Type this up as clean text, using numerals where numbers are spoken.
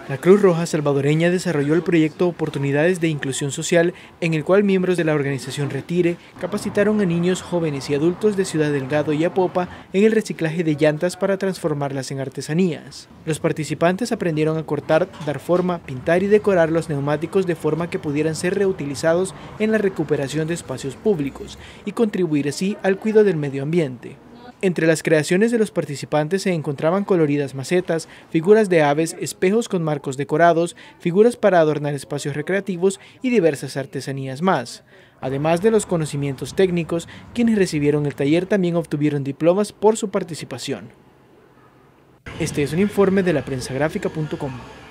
La Cruz Roja salvadoreña desarrolló el proyecto Oportunidades de Inclusión Social, en el cual miembros de la organización Retire capacitaron a niños, jóvenes y adultos de Ciudad Delgado y Apopa en el reciclaje de llantas para transformarlas en artesanías. Los participantes aprendieron a cortar, dar forma, pintar y decorar los neumáticos de forma que pudieran ser reutilizados en la recuperación de espacios públicos y contribuir así al cuidado del medio ambiente. Entre las creaciones de los participantes se encontraban coloridas macetas, figuras de aves, espejos con marcos decorados, figuras para adornar espacios recreativos y diversas artesanías más. Además de los conocimientos técnicos, quienes recibieron el taller también obtuvieron diplomas por su participación. Este es un informe de laprensagrafica.com.